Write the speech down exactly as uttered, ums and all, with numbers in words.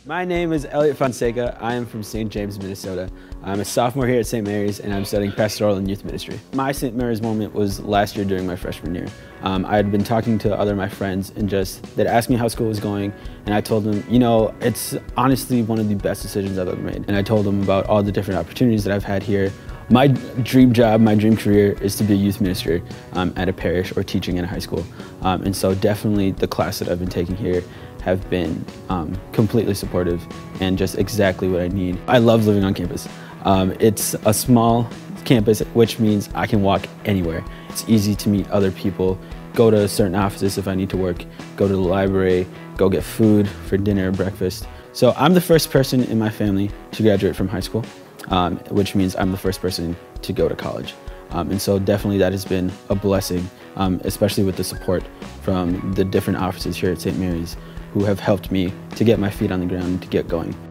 My name is Elliot Fonseca. I am from Saint James, Minnesota. I'm a sophomore here at Saint Mary's and I'm studying pastoral and youth ministry. My Saint Mary's moment was last year during my freshman year. Um, I had been talking to other of my friends and just, they'd asked me how school was going and I told them, you know, it's honestly one of the best decisions I've ever made. And I told them about all the different opportunities that I've had here. My dream job, my dream career is to be a youth minister um, at a parish or teaching in a high school. Um, and so definitely the class that I've been taking here have been um, completely supportive and just exactly what I need. I love living on campus. Um, it's a small campus, which means I can walk anywhere. It's easy to meet other people, go to certain offices if I need to work, go to the library, go get food for dinner or breakfast. So I'm the first person in my family to graduate from high school. Um, which means I'm the first person to go to college. Um, and so definitely that has been a blessing, um, especially with the support from the different offices here at Saint Mary's who have helped me to get my feet on the ground and to get going.